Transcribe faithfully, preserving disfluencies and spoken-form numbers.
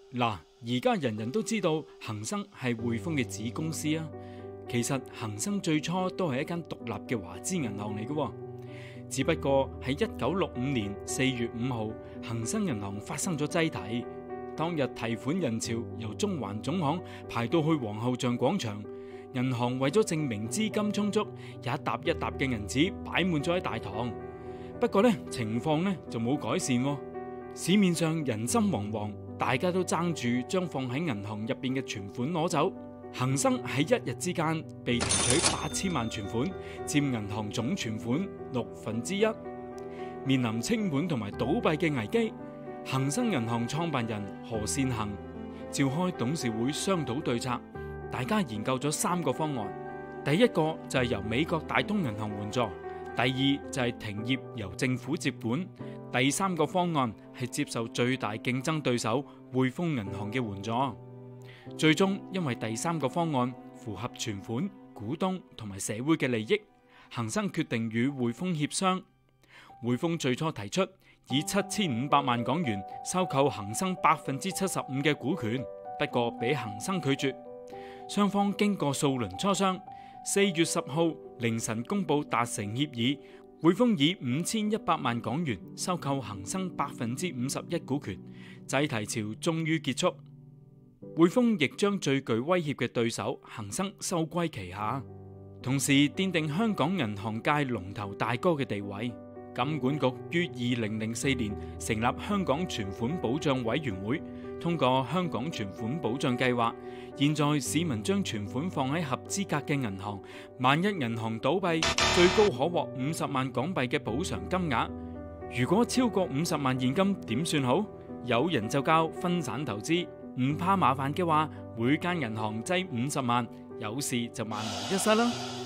嗱，而家人人都知道恒生係匯豐嘅子公司啊。其實恒生最初都係一間獨立嘅華資銀行嚟嘅，只不過喺一九六五年四月五號，恒生銀行發生咗擠提。當日提款人潮由中環總行排到去皇后像廣場，銀行為咗證明資金充足，有一沓一沓嘅銀紙擺滿咗喺大堂。不過呢，情況呢就冇改善喎，市面上人心惶惶，大家都爭住將放喺銀行入邊嘅存款攞走。恒生喺一日之間被提取八千萬存款，佔銀行總存款六分之一。面臨清盤同埋倒閉嘅危機，恒生銀行創辦人何善衡召開董事會商討對策，大家研究咗三個方案。第一個就係由美國大東銀行援助，第二就係停業由政府接管，第三個方案係接受最大競爭對手匯豐銀行嘅援助。最終因為第三個方案符合存款、股東同埋社會嘅利益，恒生決定與匯豐協商。匯豐最初提出以七千五百萬港元收購恒生百分之七十五嘅股權，不過俾恒生拒絕。雙方經過數輪磋商，四月十號凌晨公佈達成協議，匯豐以五千一百萬港元收購恒生百分之五十一股權，擠提潮終於結束。匯豐亦將最具威脅嘅對手恒生收歸旗下，同時奠定香港銀行界龍頭大哥嘅地位。金管局於二零零四年成立香港存款保障委員會，通過香港存款保障計劃。現在市民將存款放喺合資格嘅銀行，萬一銀行倒閉，最高可獲五十萬港幣嘅補償金額。如果超過五十萬現金點算好？有人就教分散投資，唔怕麻煩嘅話，每間銀行擠五十萬，有事就萬無一失啦。